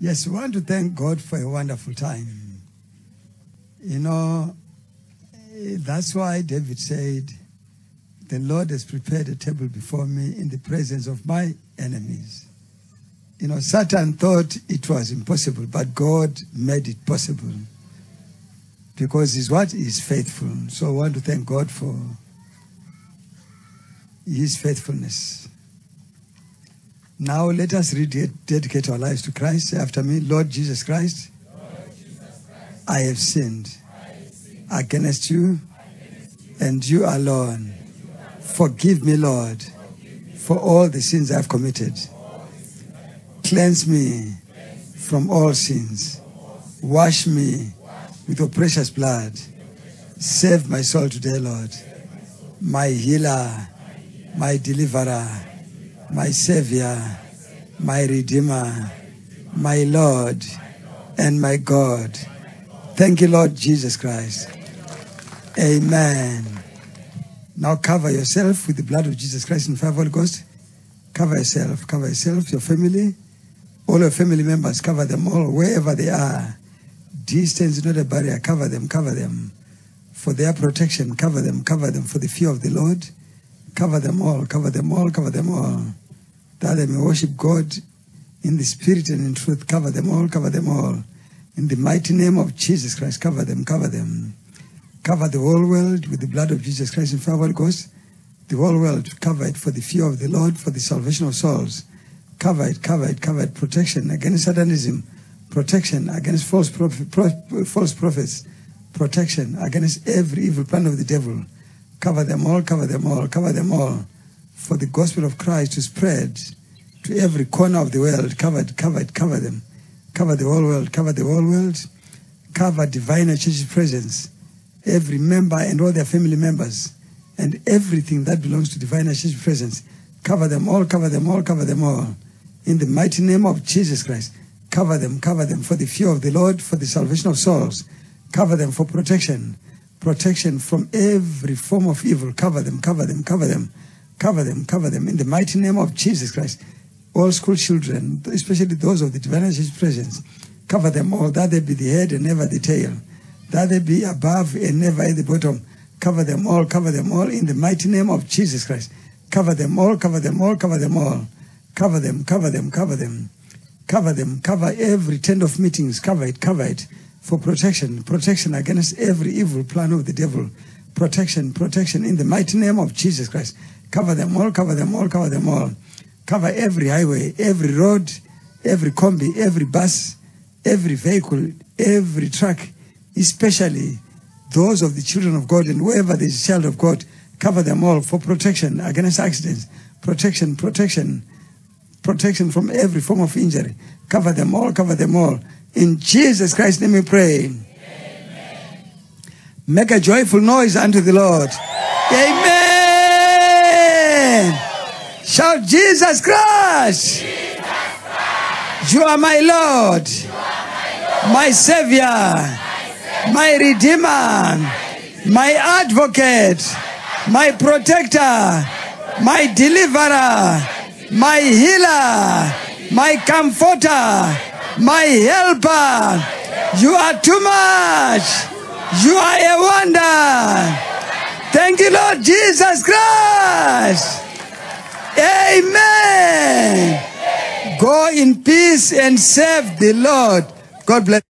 Yes, we want to thank God for a wonderful time. You know, that's why David said, the Lord has prepared a table before me in the presence of my enemies. You know, Satan thought it was impossible, but God made it possible. Because He's what? He's faithful. So I want to thank God for His faithfulness. Now let us dedicate our lives to Christ. Say after me, Lord Jesus Christ, I have sinned against you and you alone. Forgive me, Lord, for all the sins I've committed. Cleanse me from all sins. Wash me with your precious blood. Save my soul today, Lord. My healer, my deliverer, my Savior, my Redeemer, my Lord, and my God. Thank you, Lord Jesus Christ. Amen. Now cover yourself with the blood of Jesus Christ in fire, Holy Ghost. Cover yourself, your family, all your family members, cover them all, wherever they are. Distance is not a barrier. Cover them. For their protection, cover them for the fear of the Lord. Cover them all. That they may worship God in the spirit and in truth. Cover them all. In the mighty name of Jesus Christ, cover them. Cover the whole world with the blood of Jesus Christ in fire, Holy Ghost. The whole world, cover it for the fear of the Lord, for the salvation of souls. Cover it. Protection against Satanism. Protection against false prophets. Protection against every evil plan of the devil. Cover them all. For the gospel of Christ to spread to every corner of the world. Cover them. Cover the whole world. Cover Divine Church's presence. Every member and all their family members. And everything that belongs to Divine Church's presence. Cover them all. In the mighty name of Jesus Christ. Cover them for the fear of the Lord, for the salvation of souls. Cover them for protection from every form of evil. Cover them. In the mighty name of Jesus Christ. All school children, especially those of the Divine Church presence, cover them all, that they be the head and never the tail, that they be above and never at the bottom. Cover them all in the mighty name of Jesus Christ. Cover them all. Cover every tent of meetings. Cover it for protection against every evil plan of the devil. Protection in the mighty name of Jesus Christ. Cover them all. Cover every highway, every road, every combi, every bus, every vehicle, every truck, especially those of the children of God, and whoever is a child of God. Cover them all for protection against accidents. Protection from every form of injury. Cover them all. In Jesus Christ's name we pray. Amen. Make a joyful noise unto the Lord. Amen. Shout, Jesus Christ. You are my Lord. My Savior. My Redeemer. My Advocate. My Protector. My Deliverer. My Healer. My Comforter. My Helper. You are too much. You are a wonder. Thank you, Lord Jesus Christ. Amen. Go in peace and serve the Lord. God bless.